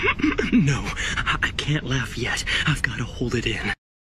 No, I can't laugh yet. I've got to hold it in.